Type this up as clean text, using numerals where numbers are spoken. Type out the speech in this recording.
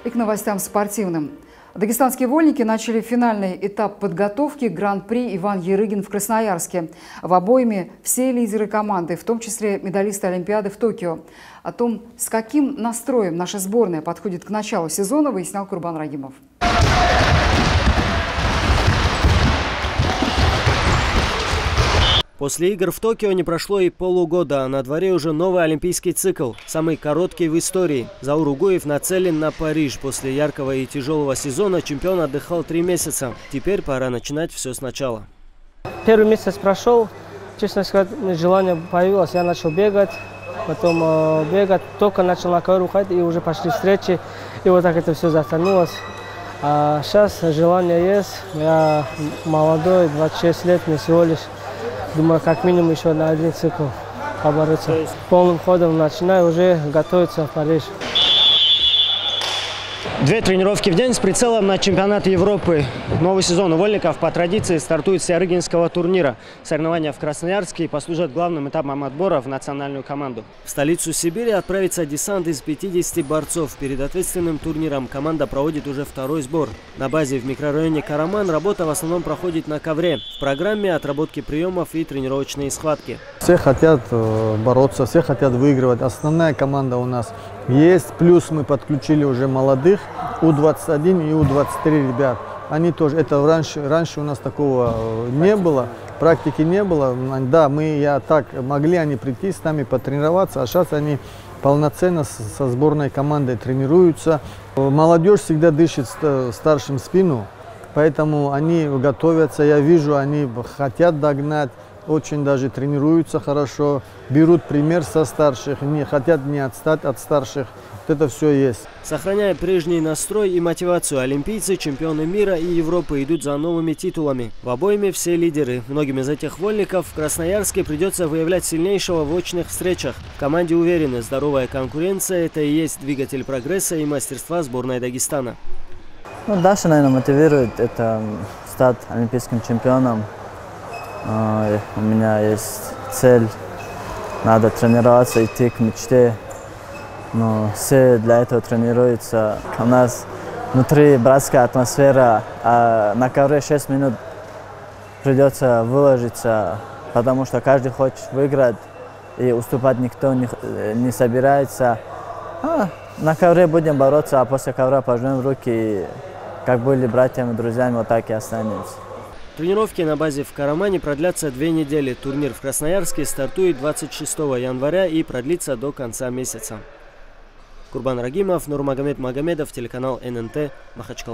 И к новостям спортивным. Дагестанские вольники начали финальный этап подготовки к Гран-при «Иван Ярыгин» в Красноярске. В обойме все лидеры команды, в том числе медалисты Олимпиады в Токио. О том, с каким настроем наша сборная подходит к началу сезона, выяснял Курбан Рагимов. После игр в Токио не прошло и полугода, а на дворе уже новый олимпийский цикл, самый короткий в истории. Заур Угуев нацелен на Париж. После яркого и тяжелого сезона чемпион отдыхал 3 месяца. Теперь пора начинать все сначала. Первый месяц прошел, честно сказать, желание появилось, я начал бегать, потом бегать, только начал на ковер уходить, и уже пошли встречи, и вот так это все затянулось. А сейчас желание есть, я молодой, 26 лет, мне всего лишь. Думаю, как минимум еще на один цикл побороться. Полным ходом начинаю уже готовиться в Париж. 2 тренировки в день с прицелом на чемпионат Европы. Новый сезон у вольников по традиции стартует с Ярыгинского турнира. Соревнования в Красноярске послужат главным этапом отбора в национальную команду. В столицу Сибири отправится десант из 50 борцов. Перед ответственным турниром команда проводит уже 2-й сбор. На базе в микрорайоне Караман работа в основном проходит на ковре. В программе отработки приемов и тренировочные схватки. Все хотят бороться, все хотят выигрывать. Основная команда у нас есть. Плюс мы подключили уже молодых, У-21 и У-23 ребят. Они тоже, это раньше у нас такого не было, практики не было. Да, могли они прийти с нами потренироваться, а сейчас они полноценно со сборной командой тренируются. Молодежь всегда дышит старшим спину, поэтому они готовятся. Я вижу, они хотят догнать, очень даже тренируются хорошо, берут пример со старших, хотят не отстать от старших. Вот это все есть. Сохраняя прежний настрой и мотивацию, олимпийцы, чемпионы мира и Европы идут за новыми титулами. В обойме все лидеры. Многим из этих вольников в Красноярске придется выявлять сильнейшего в очных встречах. В команде уверены, здоровая конкуренция – это и есть двигатель прогресса и мастерства сборной Дагестана. Дальше, наверное, мотивирует это стать олимпийским чемпионом. У меня есть цель, надо тренироваться, идти к мечте. Но все для этого тренируются. У нас внутри братская атмосфера, а на ковре 6 минут придется выложиться, потому что каждый хочет выиграть, и уступать никто не собирается. На ковре будем бороться, а после ковра пожмем руки, и как были братьями, друзьями, вот так и останемся. Тренировки на базе в Карамане продлятся 2 недели. Турнир в Красноярске стартует 26 января и продлится до конца месяца. Курбан Рагимов, Нурмагомед Магомедов, телеканал ННТ, Махачкала.